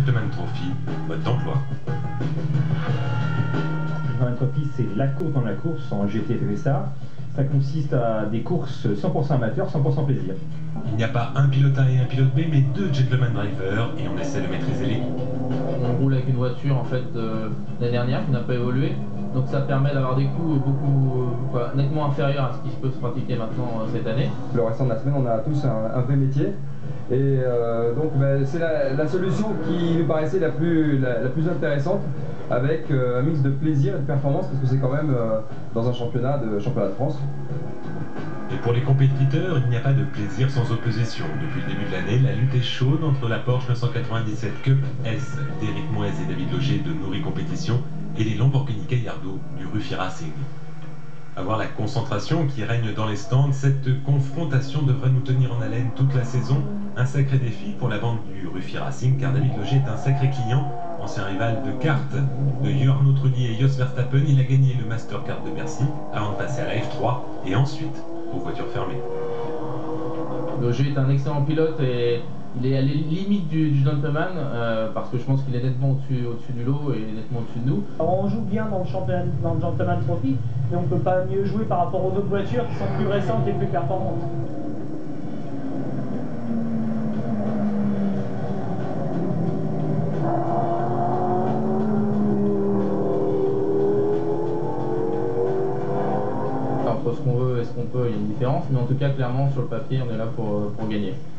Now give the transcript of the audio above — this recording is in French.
Gentleman Trophy, mode d'emploi. Gentleman Trophy, c'est la course dans la course en GT Star. Ça consiste à des courses 100% amateurs, 100% plaisir. Il n'y a pas un pilote A et un pilote B, mais deux gentleman drivers, et on essaie de maîtriser les coups. On roule avec une voiture en fait l'année dernière qui n'a pas évolué, donc ça permet d'avoir des coups nettement inférieurs à ce qui peut se pratiquer maintenant cette année. Le restant de la semaine, on a tous un vrai métier. Et donc c'est la solution qui nous paraissait la plus intéressante, avec un mix de plaisir et de performance, parce que c'est quand même dans un championnat de France. Et pour les compétiteurs, il n'y a pas de plaisir sans opposition. Depuis le début de l'année, la lutte est chaude entre la Porsche 997 Cup S d'Éric Moez et David Loger de Nouri Compétition et les Lamborghini Gallardo du Ruffi Racing. À voir la concentration qui règne dans les stands, cette confrontation devrait nous tenir en haleine toute la saison. Un sacré défi pour la bande du Ruffi Racing, car David Loger est un sacré client, ancien rival de kart de Jarno Trulli et Jos Verstappen. Il a gagné le Mastercard de Bercy avant de passer à la F3 et ensuite aux voitures fermées. Loger est un excellent pilote et il est à les limites du gentleman parce que je pense qu'il est nettement au-dessus du lot et nettement au-dessus de nous. Alors on joue bien dans le Gentleman Trophy, mais on ne peut pas mieux jouer par rapport aux autres voitures qui sont plus récentes et plus performantes. Entre ce qu'on veut et ce qu'on peut, il y a une différence, mais en tout cas clairement sur le papier on est là pour gagner.